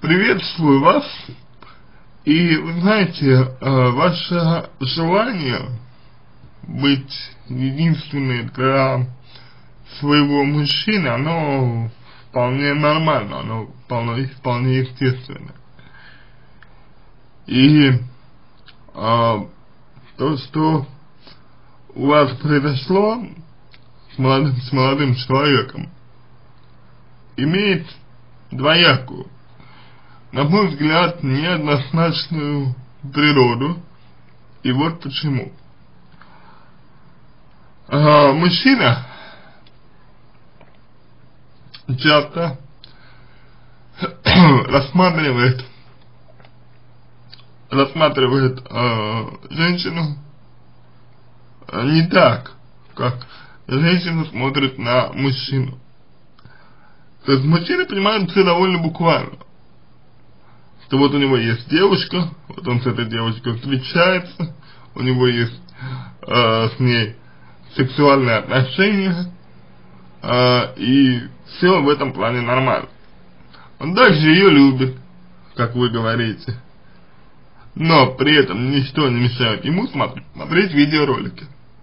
приветствую вас. И вы знаете, ваше желание быть единственной для своего мужчины, оно вполне нормально, оно вполне естественно. И то, что у вас произошло с молодым человеком, имеет двоякую, на мой взгляд, неоднозначную природу. И вот почему. Мужчина часто рассматривает женщину не так, как женщина смотрит на мужчину. То есть мужчина понимает все довольно буквально. Что вот у него есть девушка, вот он с этой девушкой встречается, у него есть с ней сексуальные отношения, и все в этом плане нормально. Он также ее любит, как вы говорите, но при этом ничто не мешает ему смотреть видеоролики.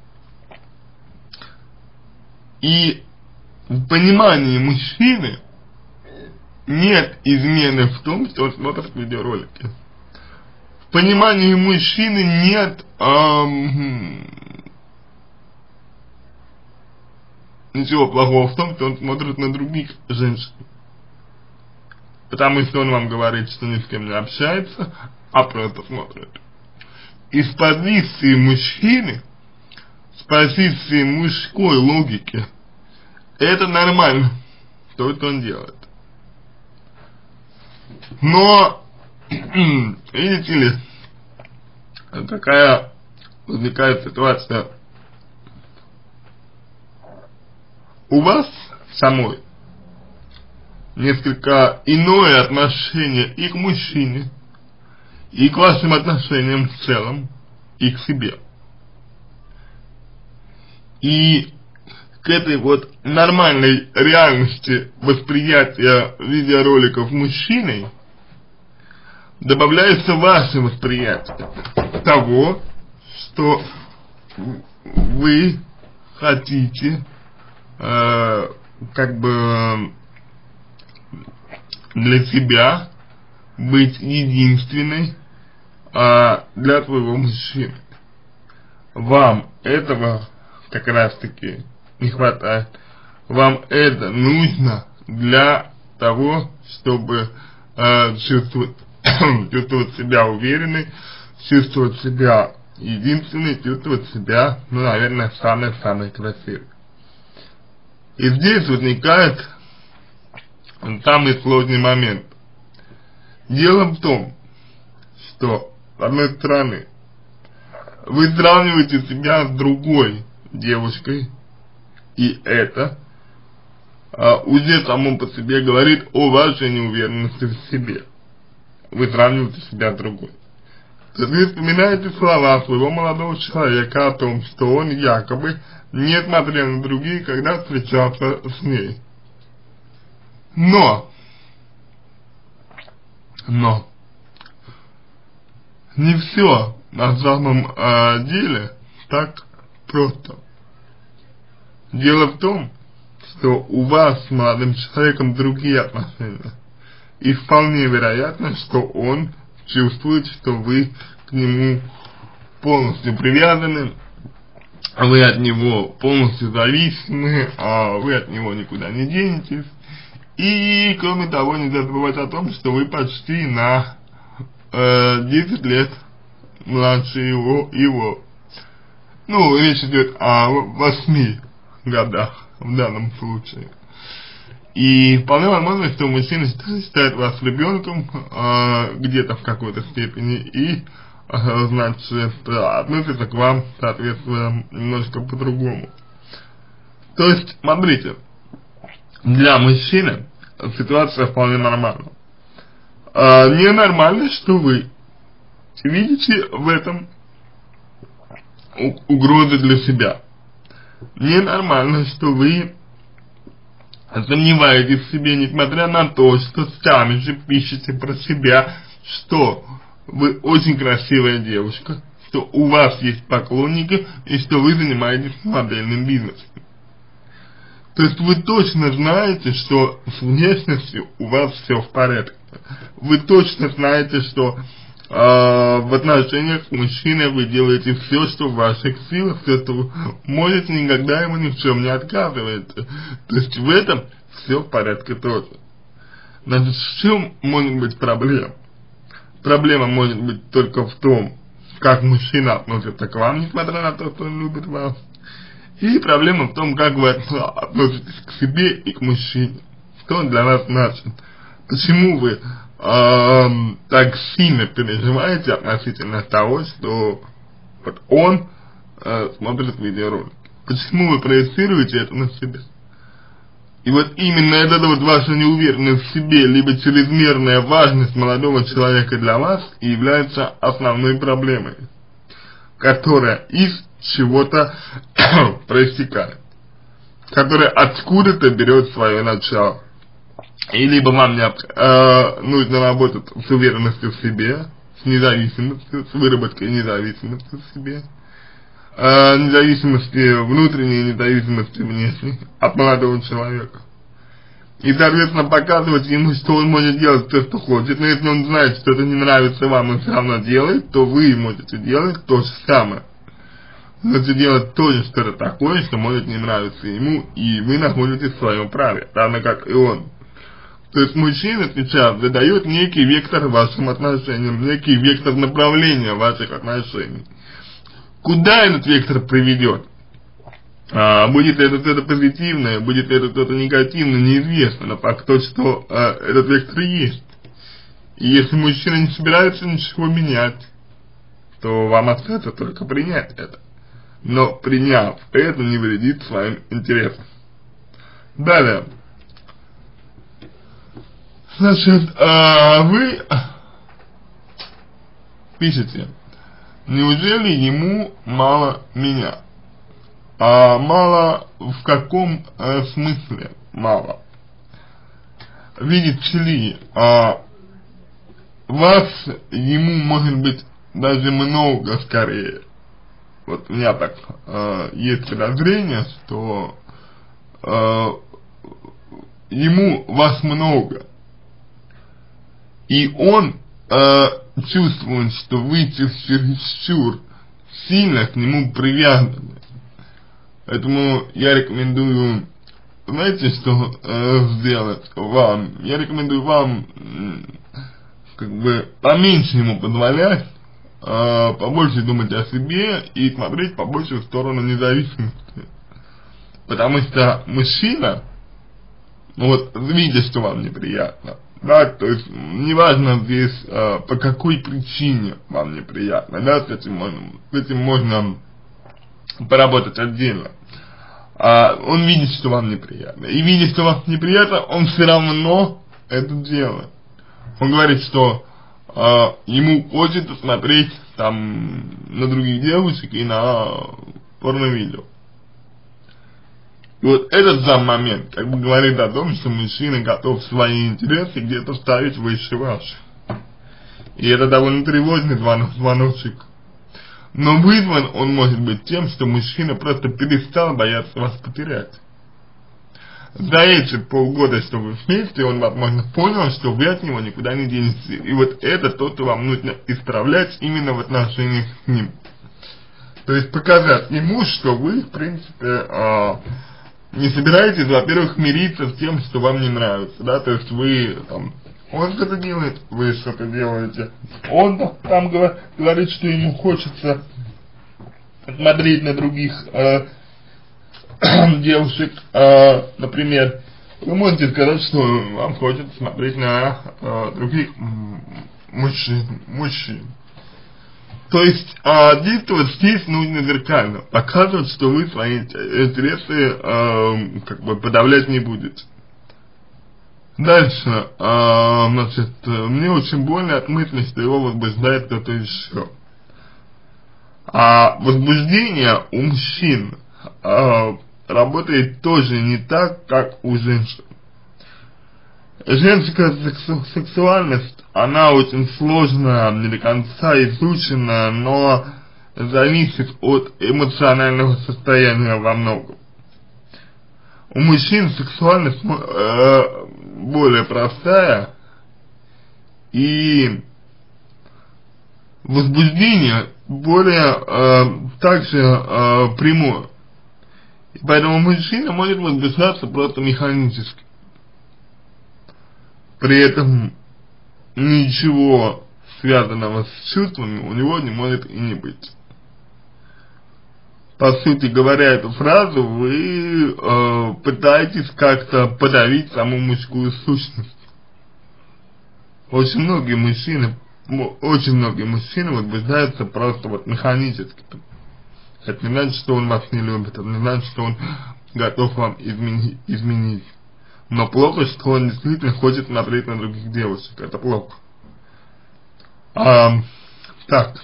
И в понимании мужчины нет измены в том, что он смотрит видеоролики. В понимании мужчины нет ничего плохого в том, что он смотрит на других женщин. Потому что он вам говорит, что ни с кем не общается, а просто смотрит. И с позиции мужчины, с позиции мужской логики, это нормально, то, что он делает. Но, видите ли, такая возникает ситуация. У вас самой несколько иное отношение и к мужчине, и к вашим отношениям в целом, и к себе. И к этой вот нормальной реальности восприятия видеороликов мужчиной добавляется ваше восприятие того, что вы хотите как бы для себя быть единственной для своего мужчины. Вам этого как раз таки не хватает. Вам это нужно для того, чтобы чувствовать себя уверенной, чувствовать себя единственной, чувствовать себя, ну, наверное, самой красивой. И здесь возникает самый сложный момент. Дело в том, что, с одной стороны, вы сравниваете себя с другой девушкой, и это уже само по себе говорит о вашей неуверенности в себе. Вы сравниваете себя с другой. То есть вы вспоминаете слова своего молодого человека о том, что он якобы не смотрел на другие, когда встречался с ней. Но не все на самом деле так просто. Дело в том, что у вас с молодым человеком другие отношения. И вполне вероятно, что он чувствует, что вы к нему полностью привязаны, вы от него полностью зависимы, вы от него никуда не денетесь. И, кроме того, нельзя забывать о том, что вы почти на 10 лет младше его. Ну, речь идет о 8 годах в данном случае. И вполне возможно, что мужчина считает вас ребенком где-то в какой-то степени и, значит, относится к вам, соответственно, немножко по-другому. То есть, смотрите, для мужчины ситуация вполне нормальна. Ненормально, что вы видите в этом угрозы для себя. Ненормально, что вы сомневаетесь в себе, несмотря на то, что сами же пишете про себя, что вы очень красивая девушка, что у вас есть поклонники и что вы занимаетесь модельным бизнесом. То есть вы точно знаете, что с внешностью у вас все в порядке. Вы точно знаете, что в отношениях с мужчиной вы делаете все, что в ваших силах, все, что вы можете, никогда ему ни в чем не отказываете. То есть в этом все в порядке тоже. Значит, в чем может быть проблема? Проблема может быть только в том, как мужчина относится к вам, несмотря на то, что он любит вас. И проблема в том, как вы относитесь к себе и к мужчине. Что он для вас значит? Почему вы так сильно переживаете относительно того, что вот он смотрит видеоролики? Почему вы проецируете это на себя? И вот именно эта вот ваша неуверенность в себе, либо чрезмерная важность молодого человека для вас и является основной проблемой, которая из чего-то проистекает, которая откуда-то берет свое начало. И либо вам нужно работать с уверенностью в себе, с независимостью, с выработкой независимости в себе, независимости внутренней, независимости внешней от молодого человека. И, соответственно, показывать ему, что он может делать то, что хочет, но если он знает, что это не нравится вам, и все равно делает, то вы можете делать то же самое. Можете делать тоже что-то такое, что может не нравиться ему, и вы находитесь в своем праве, равно как и он. То есть мужчина сейчас задает некий вектор вашим отношениям, некий вектор направления ваших отношений. Куда этот вектор приведет? Будет ли это что-то позитивное, будет ли это что-то негативное, неизвестно, но факт то, что этот вектор есть. И если мужчина не собирается ничего менять, то вам остается только принять это. Но приняв это, не вредит своим интересам. Далее. Значит, вы пишете, неужели ему мало меня? Мало в каком смысле мало? Видите ли, вас ему может быть даже много скорее. Вот у меня так есть подозрение, что ему вас много. И он чувствует, что вы чересчур сильно к нему привязаны. Поэтому я рекомендую, знаете, что сделать вам? Я рекомендую вам, как бы, поменьше ему позволять, побольше думать о себе и смотреть побольше в сторону независимости. Потому что мужчина, вот, видя, что вам неприятно, да, то есть, неважно здесь, по какой причине вам неприятно, да, с этим можно поработать отдельно. Он видит, что вам неприятно. И видя, что вам неприятно, он все равно это делает. Он говорит, что ему хочется смотреть там на других девушек и на порно-видео. И вот этот сам момент как бы говорит о том, что мужчина готов свои интересы где-то ставить выше ваших. И это довольно тревожный звоночек. Но вызван он может быть тем, что мужчина просто перестал бояться вас потерять. За эти полгода, что вы вместе, он, возможно, понял, что вы от него никуда не денетесь. И вот это то, что вам нужно исправлять именно в отношениях с ним. То есть показать ему, что вы, в принципе, не собираетесь, во-первых, мириться с тем, что вам не нравится, да, то есть вы, там, он что-то делает, вы что-то делаете, он там говорит, что ему хочется смотреть на других девушек, например, вы можете сказать, что вам хочется смотреть на других мужчин. То есть действовать здесь нужно зеркально, показывать, что вы свои интересы как бы подавлять не будете. Дальше, значит, мне очень больно от мысли, что его возбуждает кто-то еще. Возбуждение у мужчин работает тоже не так, как у женщин. Женская сексуальность, она очень сложная, не до конца изучена, но зависит от эмоционального состояния во многом. У мужчин сексуальность более простая, и возбуждение более также прямое. И поэтому мужчина может возбуждаться просто механически. При этом ничего связанного с чувствами у него не может и не быть. По сути говоря, эту фразу вы пытаетесь как-то подавить саму мужскую сущность. Очень многие мужчины возбуждаются просто вот механически. Это не значит, что он вас не любит, это не значит, что он готов вам изменить. Но плохо, что он действительно хочет смотреть на других девушек. Это плохо. Так.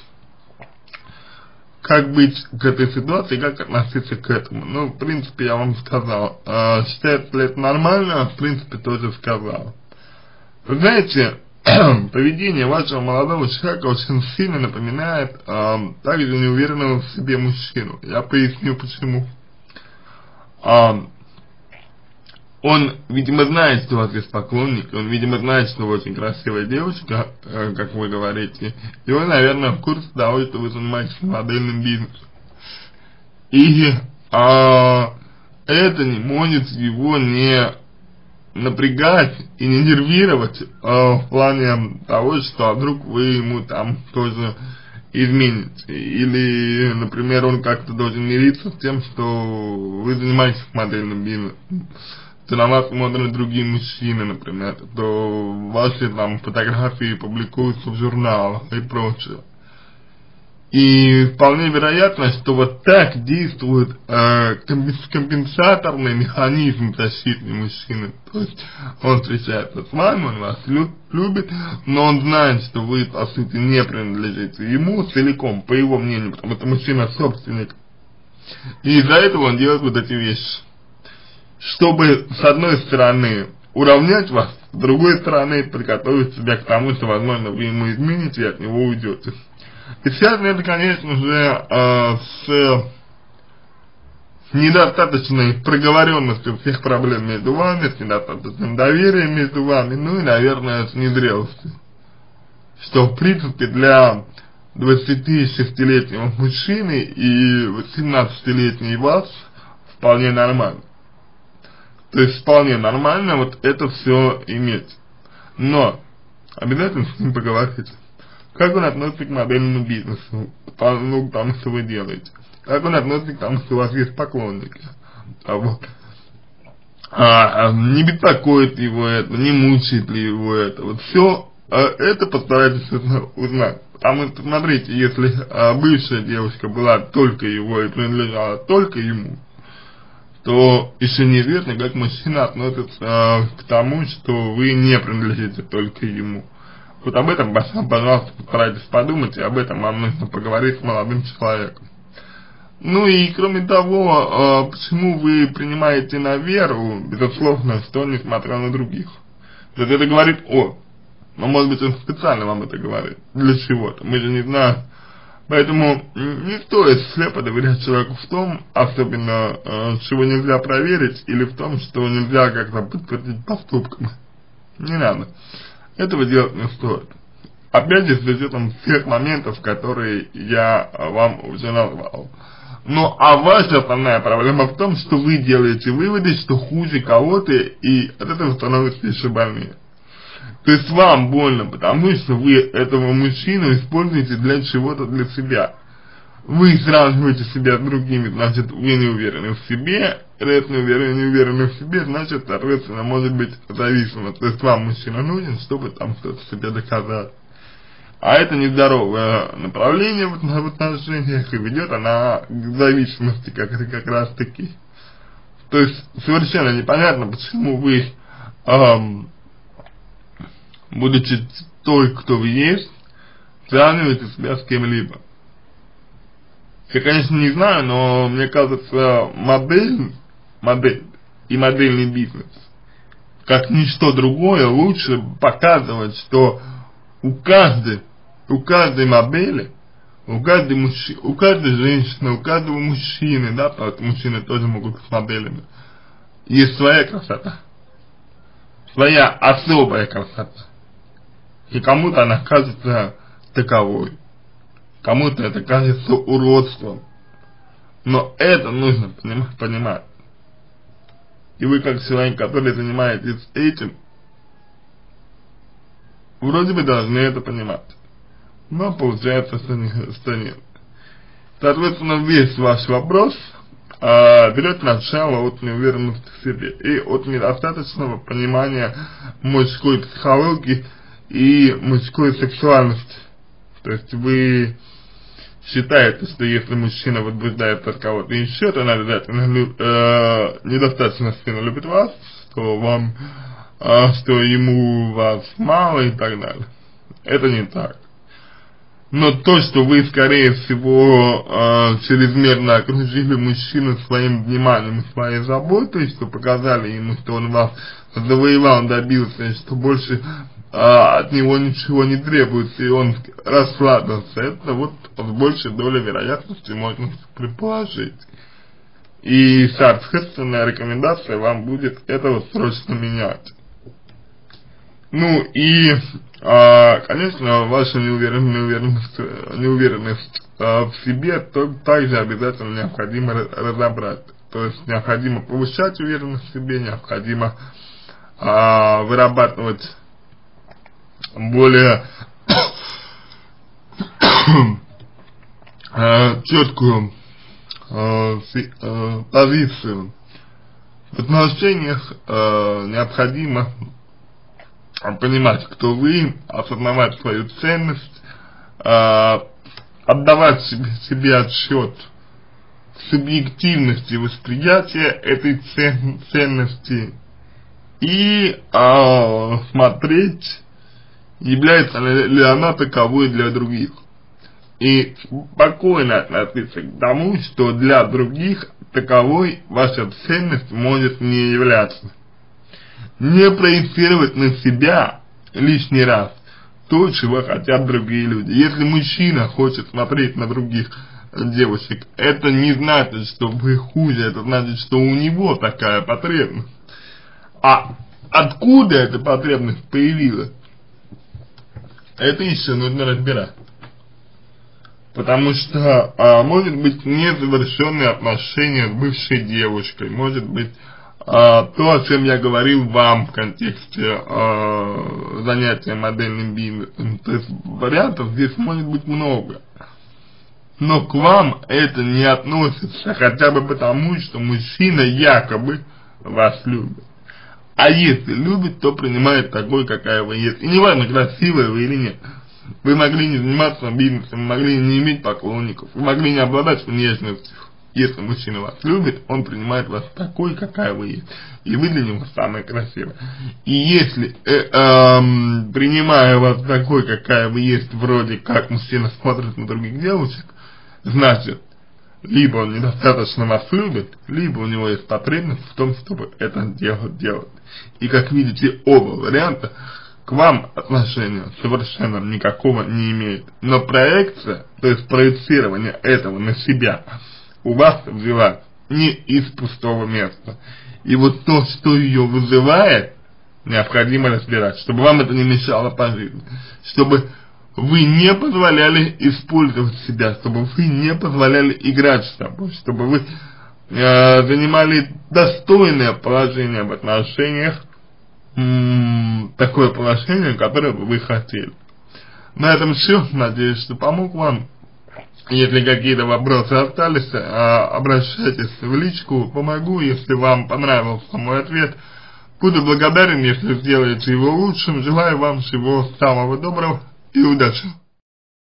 Как быть к этой ситуации, как относиться к этому? Ну, в принципе, я вам сказал. Считается ли это нормально? В принципе, тоже сказал. Вы знаете, поведение вашего молодого человека очень сильно напоминает также неуверенного в себе мужчину. Я поясню почему. Он, видимо, знает, что у вас есть поклонник, он, видимо, знает, что вы очень красивая девушка, как вы говорите, и он, наверное, в курсе того, что вы занимаетесь модельным бизнесом. И это не может его не напрягать и не нервировать в плане того, что вдруг вы ему там тоже измените. Или, например, он как-то должен мириться с тем, что вы занимаетесь модельным бизнесом. То на вас смотрят другие мужчины, например, то ваши там фотографии публикуются в журналах и прочее. И вполне вероятно, что вот так действует компенсаторный механизм защитный мужчины. То есть он встречается с вами, он вас любит, но он знает, что вы по сути не принадлежите ему целиком, по его мнению, потому что мужчина собственник. И из-за этого он делает вот эти вещи. Чтобы, с одной стороны, уравнять вас, с другой стороны, подготовить себя к тому, что, возможно, вы ему измените и от него уйдете. И связано это, конечно же, с недостаточной проговоренностью всех проблем между вами, с недостаточным доверием между вами, ну и, наверное, с незрелостью. Что, в принципе, для 26-летнего мужчины и 18-летней вас вполне нормально. То есть вполне нормально вот это все иметь. Но обязательно с ним поговорите. Как он относится к модельному бизнесу, к тому, что вы делаете. Как он относится к тому, что у вас есть поклонники. Не беспокоит его это, не мучает ли его это. Вот все это постарайтесь узнать. Потому что, смотрите, если бывшая девушка была только его и принадлежала только ему, то еще неизвестно, как мужчина относится к тому, что вы не принадлежите только ему. Вот об этом, пожалуйста, постарайтесь подумать, и об этом вам нужно поговорить с молодым человеком. Ну и кроме того, почему вы принимаете на веру, безусловно, что он не смотрел на других. То есть это говорит но может быть он специально вам это говорит, для чего-то, мы же не знаем. Поэтому не стоит слепо доверять человеку в том, особенно, чего нельзя проверить, или в том, что нельзя как-то подтвердить поступками. Не надо. Этого делать не стоит. Опять же, с учетом всех моментов, которые я вам уже назвал. Ну, а ваша основная проблема в том, что вы делаете выводы, что хуже кого-то, и от этого становится еще больнее. То есть вам больно, потому что вы этого мужчину используете для чего-то для себя. Вы сравниваете себя с другими, значит, вы не уверены в себе, раз не уверены в себе, значит, соответственно, может быть зависимо. То есть вам мужчина нужен, чтобы там что-то себе доказать. А это нездоровое направление в отношениях, и ведет она к зависимости как раз таки. То есть совершенно непонятно, почему вы, будучи той, кто вы есть, сравниваете себя с кем-либо. Я, конечно, не знаю, но мне кажется, модель модель и модельный бизнес. Как ничто другое, лучше показывать, что у каждой модели, у каждой женщины, у каждого мужчины, да, потому что мужчины тоже могут быть моделями, есть своя красота, своя особая красота. И кому-то она кажется таковой, кому-то это кажется уродством. Но это нужно понимать. И вы, как человек, который занимаетесь этим, вроде бы должны это понимать. Но получается, что нет. Соответственно, весь ваш вопрос берет начало от неуверенности в себе и от недостаточного понимания мужской психологии и мужской сексуальности. То есть вы считаете, что если мужчина возбуждается от кого-то еще, то он обязательно недостаточно сильно любит вас, что ему вас мало и так далее. Это не так. Но то, что вы, скорее всего, чрезмерно окружили мужчину своим вниманием и своей заботой, что показали ему, что он вас завоевал, добился, и что больше от него ничего не требуется, и он расслабился, это вот с большей долей вероятности можно предположить. И, соответственно, рекомендация вам будет этого срочно менять. Ну и, конечно, ваша неуверенность в себе также обязательно необходимо разобрать. То есть необходимо повышать уверенность в себе, необходимо вырабатывать более четкую позицию в отношениях. Необходимо понимать, кто вы, осознавать свою ценность, отдавать себе отчет в субъективности восприятия этой ценности и смотреть, является ли она таковой для других. И спокойно относиться к тому, что для других таковой ваша ценность может не являться. Не проецировать на себя лишний раз то, чего хотят другие люди. Если мужчина хочет смотреть на других девушек, это не значит, что вы хуже, это значит, что у него такая потребность. А откуда эта потребность появилась, это еще нужно разбирать. Потому что может быть незавершенные отношения с бывшей девушкой, может быть то, о чем я говорил вам в контексте занятия модельным бизнесом. То есть вариантов здесь может быть много. Но к вам это не относится, хотя бы потому, что мужчина якобы вас любит. А если любит, то принимает такой, какая вы есть. И не важно, красивая вы или нет. Вы могли не заниматься бизнесом, вы могли не иметь поклонников, вы могли не обладать внешностью. Если мужчина вас любит, он принимает вас такой, какая вы есть. И вы для него самая красивая. И если, принимая вас такой, какая вы есть, вроде как мужчина смотрит на других девушек, значит, либо он недостаточно вас любит, либо у него есть потребность в том, чтобы это делать. И как видите, оба варианта к вам отношения совершенно никакого не имеет. Но проекция, то есть проецирование этого на себя, у вас взялась не из пустого места. И вот то, что ее вызывает, необходимо разбирать, чтобы вам это не мешало по жизни, чтобы вы не позволяли использовать себя, чтобы вы не позволяли играть с собой, чтобы вы занимали достойное положение в отношениях, такое положение, которое бы вы хотели. На этом все. Надеюсь, что помог вам. Если какие-то вопросы остались, обращайтесь в личку, помогу. Если вам понравился мой ответ, буду благодарен, если сделаете его лучшим. Желаю вам всего самого доброго и удачи.